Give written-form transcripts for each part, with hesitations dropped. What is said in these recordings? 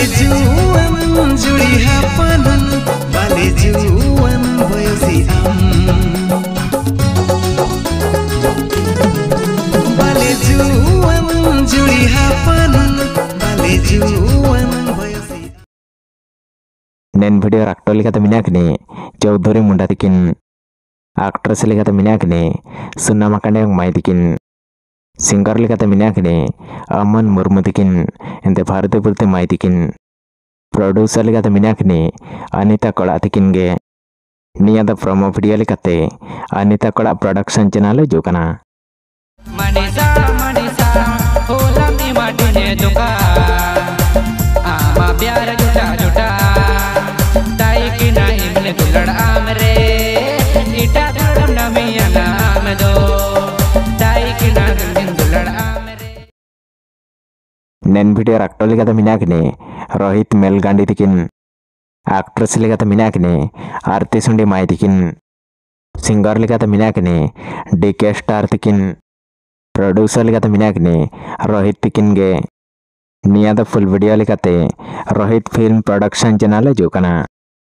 जुवन जुड़ी हापन बाले जुवन बयसी बाले जुवन जुड़ी हापन बाले जुवन बयसी नेन वीडियो एक्टर लेकाते मिनाकने चौधरी मुंडा तिकिन एक्ट्रेस लेकाते मिनाकने सुन्ना माकंडे माई तिकिन सिंगर लेकाते मिनाकने अमन मुर्मू तिकिन एंते भारतीय पुरते माई तिकिन प्रोड्यूसर लेकाते मिनाकने अनिता कड़ा तिकिन गे निया द प्रोमो वीडियो लेकाते अनिता कड़ा प्रोडक्शन चैनल जोकना मनीषा मनीषा होला मी माटीने दुका आमा प्यार जुटा जुटा ताई की नाही मने दुलड़ आमरे इटा दुलड़ नमिया नाम दो ताई की नाही दुलड़ आमरे नेन वीडियो एक्टर लेकाते मिनाकने रोहित मेलगांडी तिकिन एक्ट्रेस लेकाते मिनाकने आरती सुंडी माई तिकिन सिंगर लेकाते मिनाकने डीके स्टार तिकिन प्रोड्यूसर लेकाते मिनाकने रोहित तिकिन गे निया द फुल वीडियो लेकाते रोहित फिल्म प्रोडक्शन चैनल जोकना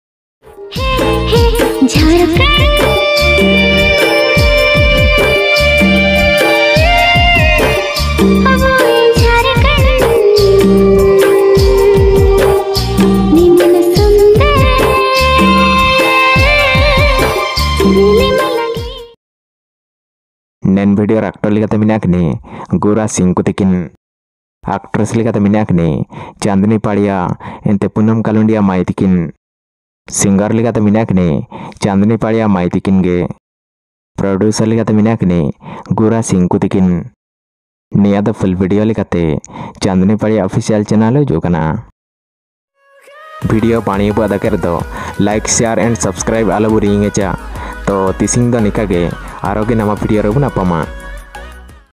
नेन वीडियो एक्टर लेकाते मिनाकने गोरा सिंह को तिकिन एक्ट्रेस लेकाते मिनाकने चांदनी पाड़िया एंते पूनम कालुंडिया माई तिकिन सिंगर लेकाते मिनाकने चांदनी पाड़िया माई तिकिन गे प्रोड्यूसर लेकाते मिनाकने गोरा सिंह को तिकिन निया द फुल वीडियो लेकाते चांदनी पाड़िया ऑफिशियल चैनल जोकना वीडियो पानी अदा कर दो लाइक शेयर एंड सब्सक्राइब आलो बुरी तो तिसिंग दो निका गे आरोग्य नामा वीडियो रबुन अपमा।